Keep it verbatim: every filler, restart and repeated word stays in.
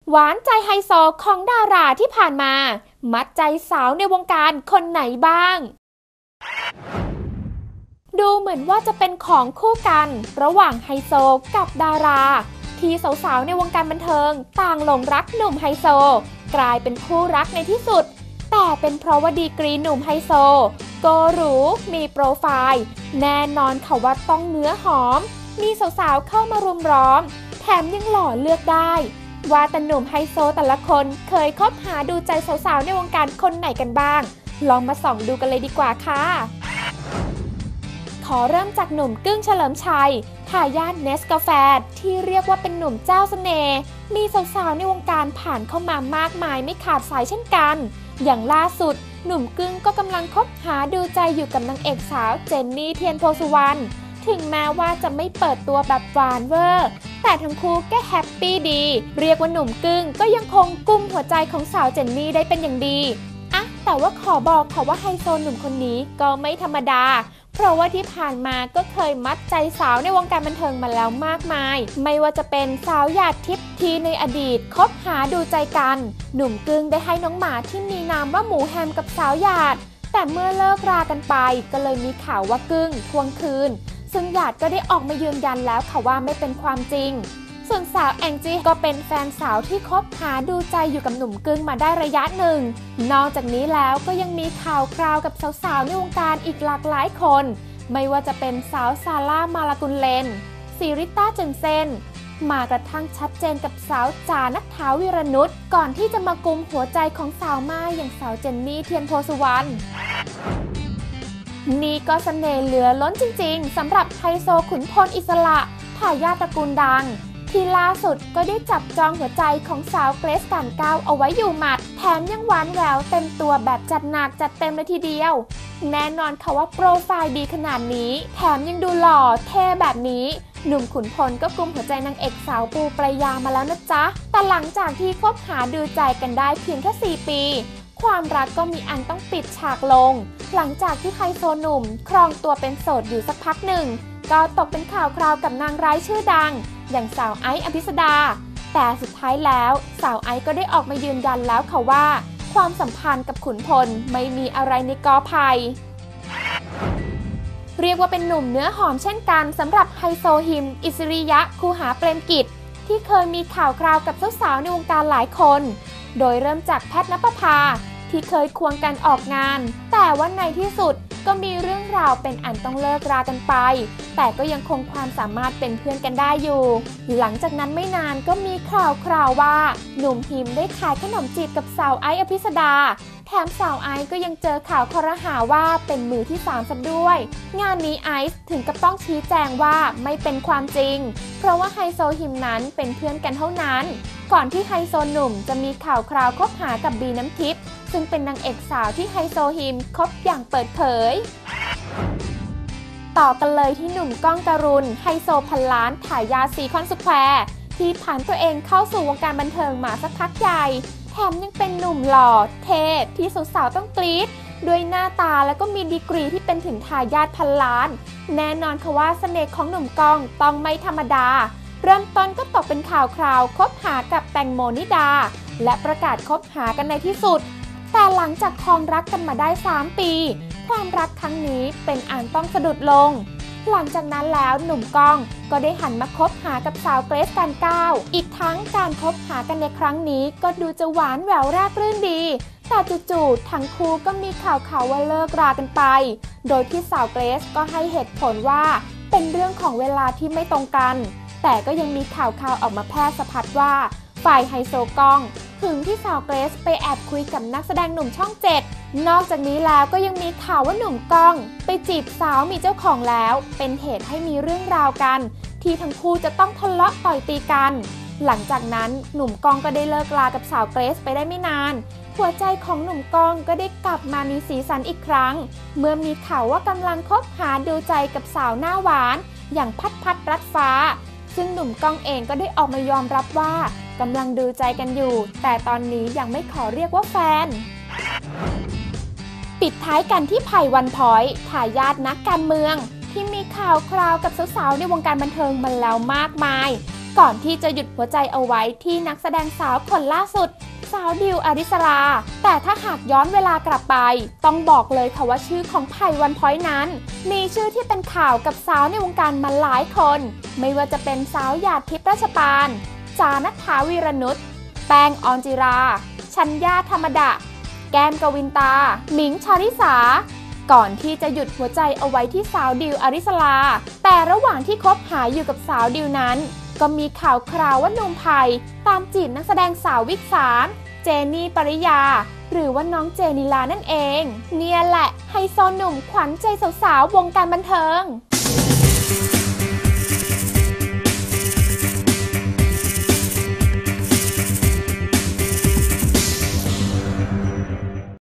หวานใจไฮโซของดาราที่ผ่านมามัดใจสาวในวงการคนไหนบ้างดูเหมือนว่าจะเป็นของคู่กันระหว่างไฮโซกับดาราที่สาวๆในวงการบันเทิงต่างหลงรักหนุ่มไฮโซกลายเป็นคู่รักในที่สุดแต่เป็นเพราะว่าดีกรีหนุ่มไฮโซโกหรูมีโปรไฟล์แน่นอนค่ะว่าต้องเนื้อหอมมีสาวๆเข้ามารุมล้อมแถมยังหล่อเลือกได้ว่าแต่หนุ่มไฮโซแต่ละคนเคยคบหาดูใจสาวๆในวงการคนไหนกันบ้างลองมาส่องดูกันเลยดีกว่าค่ะขอเริ่มจากหนุ่มกึ้งเฉลิมชัยทายาทเนสกาแฟที่เรียกว่าเป็นหนุ่มเจ้าเสน่ห์มีสาวๆในวงการผ่านเข้ามามากมายไม่ขาดสายเช่นกันอย่างล่าสุดหนุ่มกึ้งก็กำลังคบหาดูใจอยู่กับนางเอกสาวเจนนี่เทียนโพสุวรรณถึงแม้ว่าจะไม่เปิดตัวแบบหวานเวอร์แต่ทั้งคู่ก็แฮปปี้ดีเรียกว่าหนุ่มกึ้งก็ยังคงกุมหัวใจของสาวเจนนี่ได้เป็นอย่างดีอะแต่ว่าขอบอกค่ะว่าไฮโซหนุ่มคนนี้ก็ไม่ธรรมดาเพราะว่าที่ผ่านมาก็เคยมัดใจสาวในวงการบันเทิงมาแล้วมากมายไม่ว่าจะเป็นสาวหยาดทิพย์ที่ในอดีตคบหาดูใจกันหนุ่มกึ้งได้ให้น้องหมาที่มีนามว่าหมูแฮมกับสาวหยาดแต่เมื่อเลิกรากันไปก็เลยมีข่าวว่ากึ้งทวงคืนซึ่งหยาดก็ได้ออกมายืนยันแล้วค่ะว่าไม่เป็นความจริงส่วนสาวแองจี้ก็เป็นแฟนสาวที่คบหาดูใจอยู่กับหนุ่มกึ้งมาได้ระยะหนึ่งนอกจากนี้แล้วก็ยังมีข่าวคราวกับสาวๆในวงการอีกหลากหลายคนไม่ว่าจะเป็นสาวซาร่ามาลากุลเลนซีริต้าเจนเซนมากระทั่งชัดเจนกับสาวจานัทธาวิรนุชก่อนที่จะมากุมหัวใจของสาวม่ายอย่างสาวเจนนี่เทียนโพสุวรรณนี่ก็เสน่ห์เหลือล้นจริงๆสำหรับไฮโซขุนพลอิสระทายาทตระกูลดังที่ล่าสุดก็ได้จับจองหัวใจของสาวเกรซการก้าวเอาไว้อยู่หมัดแถมยังหวานแหววเต็มตัวแบบจัดหนักจัดเต็มเลยทีเดียวแน่นอนค่ะว่าโปรไฟล์ดีขนาดนี้แถมยังดูหล่อเท่แบบนี้หนุ่มขุนพลก็กุมหัวใจนางเอกสาวปูปรายามาแล้วนะจ๊ะแต่หลังจากที่คบหาดูใจกันได้เพียงแค่สี่ปีความรักก็มีอันต้องปิดฉากลงหลังจากที่ไฮโซหนุ่มครองตัวเป็นโสดอยู่สักพักหนึ่งก็ตกเป็นข่าวคราวกับนางร้ายชื่อดังอย่างสาวไอซ์อภิสดาแต่สุดท้ายแล้วสาวไอซ์ก็ได้ออกมายืนยันแล้วค่ะว่าความสัมพันธ์กับขุนพลไม่มีอะไรในกอไผ่เรียกว่าเป็นหนุ่มเนื้อหอมเช่นกันสำหรับไฮโซฮิมอิสริยะคูหาเปรมกิจที่เคยมีข่าวคราวกับสาวๆในวงการหลายคนโดยเริ่มจากแพทณปภาที่เคยควงกันออกงานแต่ว่าในที่สุดก็มีเรื่องราวเป็นอันต้องเลิกรากันไปแต่ก็ยังคงความสามารถเป็นเพื่อนกันได้อยู่หลังจากนั้นไม่นานก็มีข่าวคราวว่าหนุ่มฮิมได้ขายขนมจีบกับสาวไอซ์อภิสดาแถมสาวไอซ์ก็ยังเจอข่าวครหาว่าเป็นมือที่สามซะด้วยงานนี้ไอซ์ถึงกับต้องชี้แจงว่าไม่เป็นความจริงเพราะว่าไฮโซฮิมนั้นเป็นเพื่อนกันเท่านั้นก่อนที่ไฮโซหนุ่มจะมีข่าวคราวคบหากับบีน้ำทิพย์ซึ่งเป็นนางเอกสาวที่ไฮโซฮิมคบอย่างเปิดเผยต่อกันเลยที่หนุ่มก้องการุณไฮโซพันล้านถ่ายาซีคอนสแควร์ที่ผ่านตัวเองเข้าสู่วงการบันเทิงมาสักพักใหญ่แถมยังเป็นหนุ่มหล่อเท่ที่สาวๆต้องกรี๊ดด้วยหน้าตาแล้วก็มีดีกรีที่เป็นถึงทายาทพันล้านแน่นอนค่ะว่าเสน่ห์ของหนุ่มก้องต้องไม่ธรรมดาเริ่มต้นก็ตกเป็นข่าวคราวคบหากับแตงโมนิดาและประกาศคบหากันในที่สุดแต่หลังจากครองรักกันมาได้สามปีความรักครั้งนี้เป็นอันต้องสะดุดลงหลังจากนั้นแล้วหนุ่มก้องก็ได้หันมาคบหากับสาวเกรซการก้าวอีกทั้งการคบหากันในครั้งนี้ก็ดูจะหวานแหววราบรื่นดีแต่จู่ๆทั้งคู่ก็มีข่าวข่าวว่าเลิกรากันไปโดยที่สาวเกรซก็ให้เหตุผลว่าเป็นเรื่องของเวลาที่ไม่ตรงกันแต่ก็ยังมีข่าวข่าวออกมาแพร่สะพัดว่าฝ่ายไฮโซก้องถึงที่สาวเกรซไปแอบคุยกับนักแสดงหนุ่มช่องเจ็ดนอกจากนี้แล้วก็ยังมีข่าวว่าหนุ่มก้องไปจีบสาวมีเจ้าของแล้วเป็นเหตุให้มีเรื่องราวกันที่ทั้งคู่จะต้องทะเลาะต่อยตีกันหลังจากนั้นหนุ่มก้องก็ได้เลิกรากับสาวเกรซไปได้ไม่นานหัวใจของหนุ่มก้องก็ได้กลับมามีสีสันอีกครั้งเมื่อมีข่าวว่ากำลังคบหาดูใจกับสาวหน้าหวานอย่างพัดพัดรัดฟ้าซึ่งหนุ่มก้องเองก็ได้ออกมายอมรับว่ากำลังดูใจกันอยู่แต่ตอนนี้ยังไม่ขอเรียกว่าแฟนปิดท้ายกันที่ไผ่วันพ้อยทายาทนักการเมืองที่มีข่าวคราวกับสาวๆในวงการบันเทิงมาแล้วมากมายก่อนที่จะหยุดหัวใจเอาไว้ที่นักแสดงสาวคนล่าสุดสาวดิวอริสราแต่ถ้าหากย้อนเวลากลับไปต้องบอกเลยค่ะว่าชื่อของไผ่วันพ้อยนั้นมีชื่อที่เป็นข่าวกับสาวในวงการมาหลายคนไม่ว่าจะเป็นสาวหยาดทิพย์ราชปานจานัทธาวีรนุชแป้งออนจิราชัญญาธรรมดาแก้มกวินตาหมิงชาริสาก่อนที่จะหยุดหัวใจเอาไว้ที่สาวดิวอริสราแต่ระหว่างที่คบหาอยู่กับสาวดิวนั้นก็มีข่าวคราวว่าหนุ่มไผ่ตามจีบนักแสดงสาววิกสารเจนี่ปริยาหรือว่าน้องเจนิลานั่นเองเนี่ยแหละไฮโซหนุ่มขวัญใจสาวๆวงการบันเทิง